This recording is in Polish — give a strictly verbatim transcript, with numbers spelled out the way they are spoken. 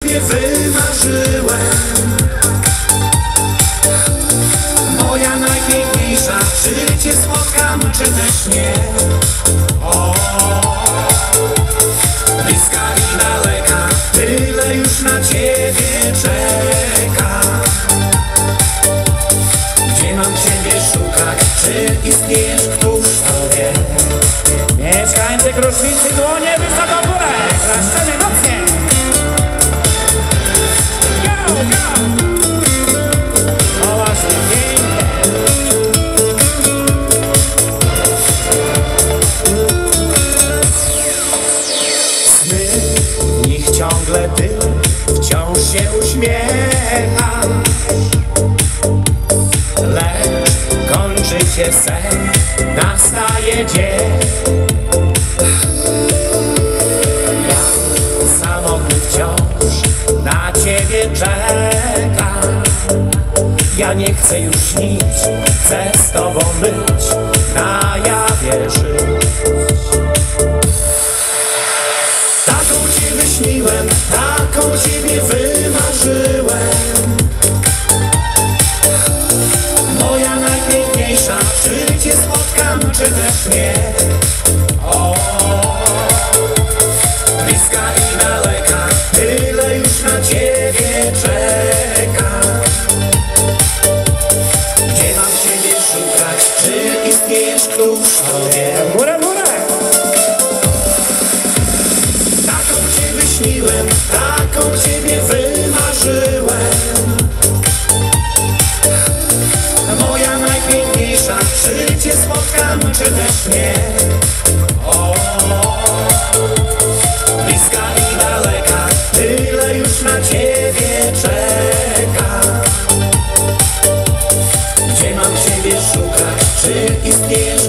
ciebie wymarzyłem. Moja najpiękniejsza, czy cię spotkam, czy też nie. O, bliska i daleka, tyle już na ciebie czeka. Gdzie mam ciebie szukać, czy istniejesz, któż to wie? Mieszkańcy Kruszwicy, dłonie wysoko w górę, klaszczemy mocniej. Go, go! O właśnie, pięknie. Sny, w nich ciągle ty, wciąż się uśmiecha. Lecz kończy się sen, nastaje dzień. Ja samotny wciąż na ciebie czekam. Ja nie chcę już śnić, chcę z tobą być, na jawie żyć. Taką ciebie śniłem, taką ciebie wymarzyłem. Moja najpiękniejsza, czy cię spotkam, czy też nie. O, bliska i daleka, tyle już na ciebie czeka. Gdzie mam ciebie szukać, czy istniejesz, któż to wie? Górę, górę! Taką ciebie śniłem, taką ciebie wymarzyłem. Moja najpiękniejsza, czy cię spotkam, czy też nie. O, bliska i daleka, tyle już na ciebie czeka. Gdzie mam ciebie szukać, czy istniejesz,